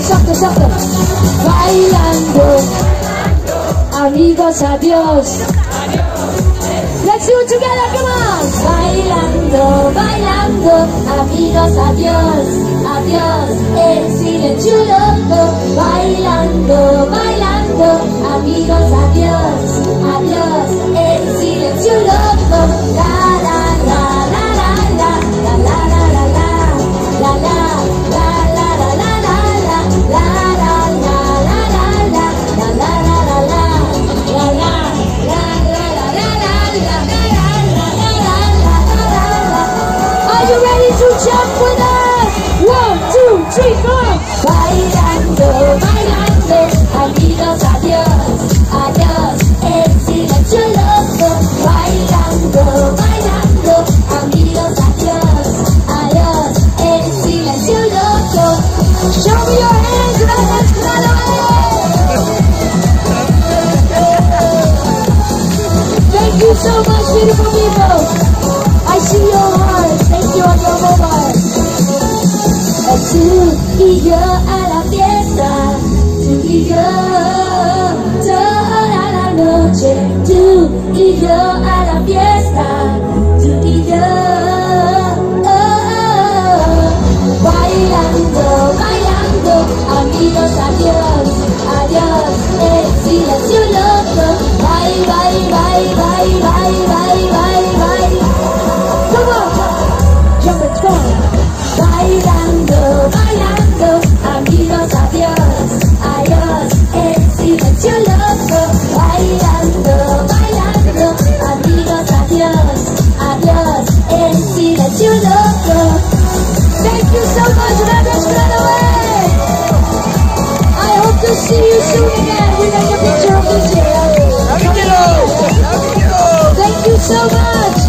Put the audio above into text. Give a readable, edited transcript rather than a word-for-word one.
exacto. Bailando, amigos, adiós. Let's do it together, come on. Bailando, amigos, adiós, adiós. El silencio loco. Bailando, amigos, adiós, adiós. El silencio loco. La la la la la la la la la la la la la la la la la la Are you ready to jump with us? 1, 2, 3, 4. Bailando, amigos, adiós, adiós. El silencio loco. Bailando, amigos, adiós, adiós. El silencio loco. Show me your hands, let's run away. Thank you so much, beautiful people. I see your hearts. Thank you on your mobile. Tú y yo a la fiesta, tú y yo toda la noche. Tú y yo a la fiesta, tú y yo. Bailando, amigos, adiós, adiós. El silencio loco. Bye. Come on, jump it, go. Bailando, amigos, adiós, adiós. El silencio loco. Bailando, amigos, adiós, adiós. El silencio loco. Thank you so much, let's run away. I hope to see you soon again. We take a picture of this year. Thank you so much.